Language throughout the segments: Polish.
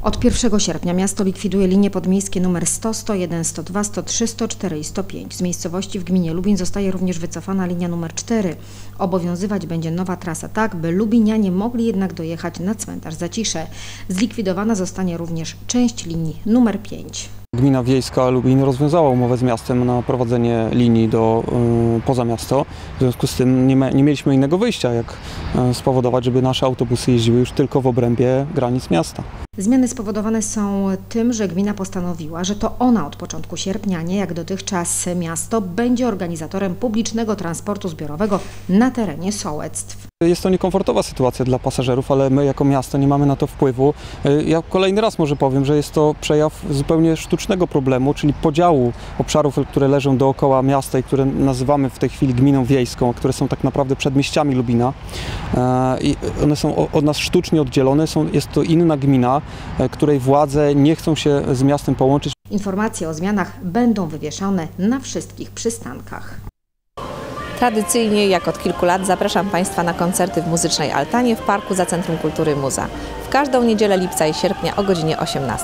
Od 1 sierpnia miasto likwiduje linie podmiejskie nr 100, 101, 102, 103, 104 i 105. Z miejscowości w gminie Lubin zostaje również wycofana linia nr 4. Obowiązywać będzie nowa trasa tak, by lubinianie mogli jednak dojechać na cmentarz Zacisze. Zlikwidowana zostanie również część linii nr 5. Gmina Wiejska Lubin rozwiązała umowę z miastem na prowadzenie linii poza miasto. W związku z tym nie mieliśmy innego wyjścia, jak spowodować, żeby nasze autobusy jeździły już tylko w obrębie granic miasta. Zmiany spowodowane są tym, że gmina postanowiła, że to ona od początku sierpnia, nie jak dotychczas miasto, będzie organizatorem publicznego transportu zbiorowego na terenie sołectw. Jest to niekomfortowa sytuacja dla pasażerów, ale my jako miasto nie mamy na to wpływu. Ja kolejny raz może powiem, że jest to przejaw zupełnie sztucznego problemu, czyli podziału obszarów, które leżą dookoła miasta i które nazywamy w tej chwili gminą wiejską, które są tak naprawdę przedmieściami Lubina. I one są od nas sztucznie oddzielone. Jest to inna gmina, której władze nie chcą się z miastem połączyć. Informacje o zmianach będą wywieszane na wszystkich przystankach. Tradycyjnie, jak od kilku lat, zapraszam Państwa na koncerty w Muzycznej Altanie w Parku za Centrum Kultury Muza. W każdą niedzielę lipca i sierpnia o godzinie 18.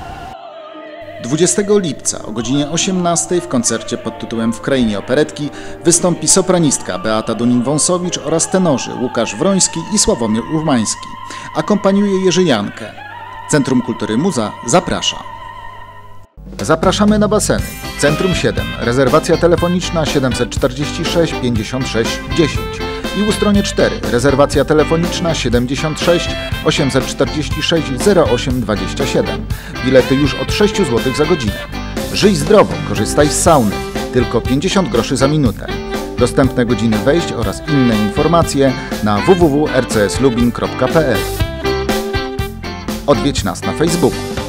20 lipca o godzinie 18 w koncercie pod tytułem W krainie operetki wystąpi sopranistka Beata Dunin-Wąsowicz oraz tenorzy Łukasz Wroński i Sławomir Urmański. Akompaniuje Jerzy Jankę. Centrum Kultury Muza zaprasza. Zapraszamy na baseny. Centrum 7. Rezerwacja telefoniczna 746 56 10. I u stronie 4. Rezerwacja telefoniczna 76 846 08 27. Bilety już od 6 zł za godzinę. Żyj zdrowo, korzystaj z sauny. Tylko 50 groszy za minutę. Dostępne godziny wejść oraz inne informacje na www.rcslubin.pl. Odwiedź nas na Facebooku.